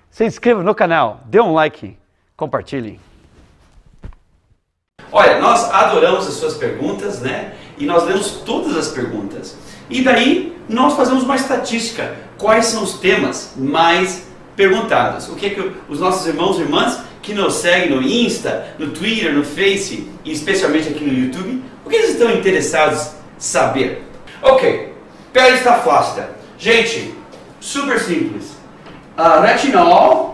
se inscreva no canal, dê um like, compartilhe. Olha, nós adoramos as suas perguntas, né? E nós lemos todas as perguntas. E daí nós fazemos uma estatística. Quais são os temas mais perguntados? O que é que os nossos irmãos e irmãs que nos seguem no Insta, no Twitter, no Face e especialmente aqui no YouTube, o que eles estão interessados em saber? Ok, pele está flácida. Gente, super simples. Retinol,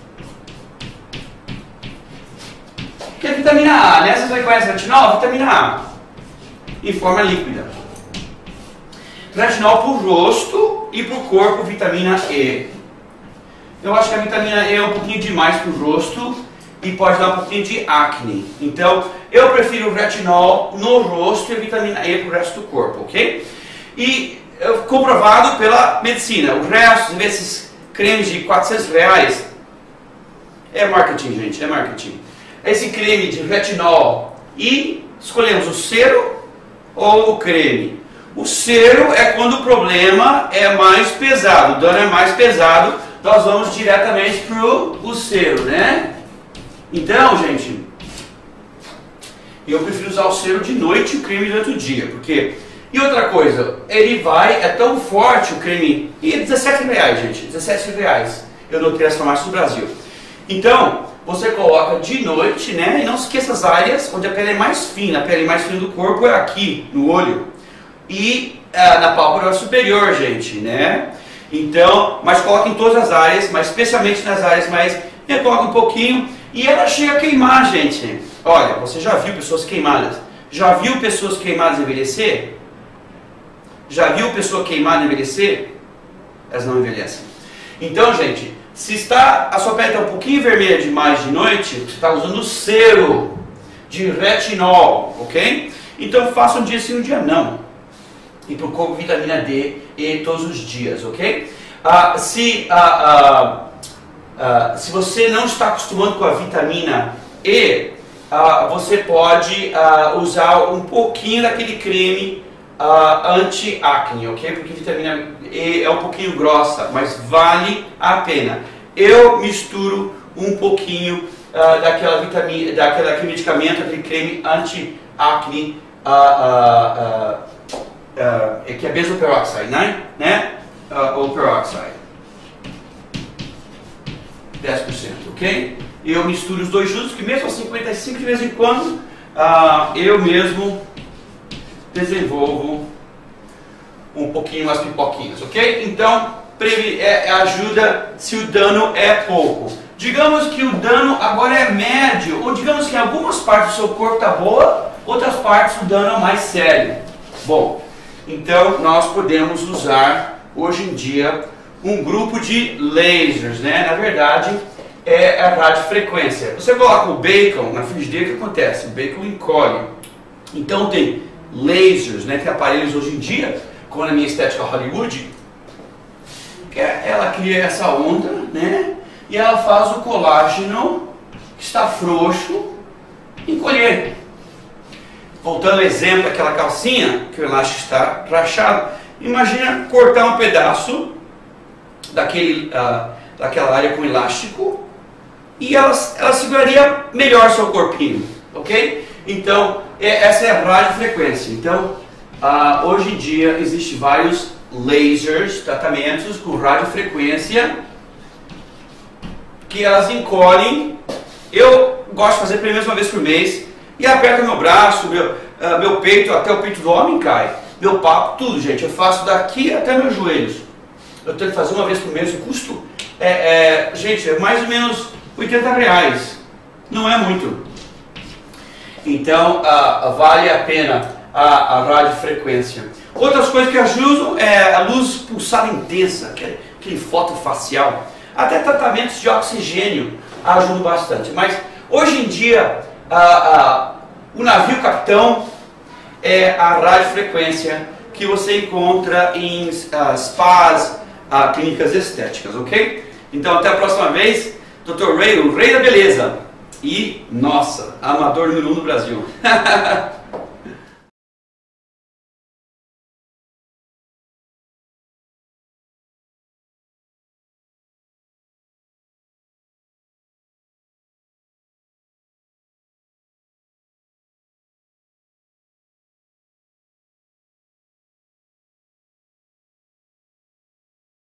que é vitamina A, né? Vocês conhecem retinol? Vitamina A, em forma líquida. Retinol para o rosto e para o corpo, vitamina E. Eu acho que a vitamina E é um pouquinho demais para o rosto e pode dar um pouquinho de acne. Então, eu prefiro o retinol no rosto e a vitamina E para o resto do corpo, ok? E comprovado pela medicina. O resto desses cremes de R$400 é marketing, gente, é marketing. Esse creme de retinol e escolhemos o cero ou o creme. O cero é quando o problema é mais pesado, o dano é mais pesado, nós vamos diretamente para o cero, né? Então, gente, eu prefiro usar o cero de noite e o creme durante o dia, porque... E outra coisa, ele é tão forte o creme, e é R$17, gente, R$17, eu notei as farmácias do Brasil. Então, você coloca de noite, né, e não esqueça as áreas onde a pele é mais fina, a pele mais fina do corpo é aqui, no olho, e na pálpebra superior, gente, né. Então, mas coloca em todas as áreas, mas especialmente nas áreas mais, coloca um pouquinho, e ela chega a queimar, gente. Olha, você já viu pessoas queimadas? Já viu pessoas queimadas envelhecer? Já viu pessoa queimada envelhecer? Elas não envelhecem. Então, gente, se a sua pele está um pouquinho vermelha demais de noite, você está usando cero de retinol, ok? Então faça um dia sim, um dia não. E procure vitamina D e todos os dias, ok? Se você não está acostumando com a vitamina E, você pode usar um pouquinho daquele creme anti-acne, ok? Porque a vitamina E é um pouquinho grossa, mas vale a pena. Eu misturo um pouquinho daquele medicamento, aquele creme anti-acne, que é benzoperoxide, né? Ou peroxide. 10%, ok? Eu misturo os dois juntos, que mesmo a 55 de vez em quando, eu mesmo desenvolvo um pouquinho as pipoquinhas, ok? Então, ajuda se o dano é pouco. Digamos que o dano agora é médio, ou digamos que em algumas partes do seu corpo está boa, outras partes o dano é mais sério. Bom, então nós podemos usar, hoje em dia, um grupo de lasers, né? Na verdade, é a radiofrequência. Você coloca o bacon na frigideira, o que acontece? O bacon encolhe. Então tem lasers, né? Tem aparelhos hoje em dia, como na minha estética Hollywood, que ela cria essa onda, né? E ela faz o colágeno que está frouxo encolher. Voltando ao exemplo, aquela calcinha, que o elástico está rachado. Imagina cortar um pedaço daquela área com elástico e ela seguraria melhor seu corpinho, ok? Então, essa é a radiofrequência. Então, hoje em dia, existem vários lasers, tratamentos com radiofrequência, que elas encolhem. Eu gosto de fazer pelo menos uma vez por mês, e aperta meu braço, meu peito, até o peito do homem cai. Meu papo, tudo, gente. Eu faço daqui até meus joelhos. Eu tenho que fazer uma vez por mês. O custo, gente, é mais ou menos R$80. Não é muito. Então, vale a pena a radiofrequência. Outras coisas que ajudam é a luz pulsada intensa, aquele fotofacial. Até tratamentos de oxigênio ajudam bastante. Mas, hoje em dia, o navio capitão é a radiofrequência que você encontra em spas, clínicas estéticas, ok? Então, até a próxima vez, Dr. Ray, o rei da beleza. E, nossa, amador número 1 do Brasil.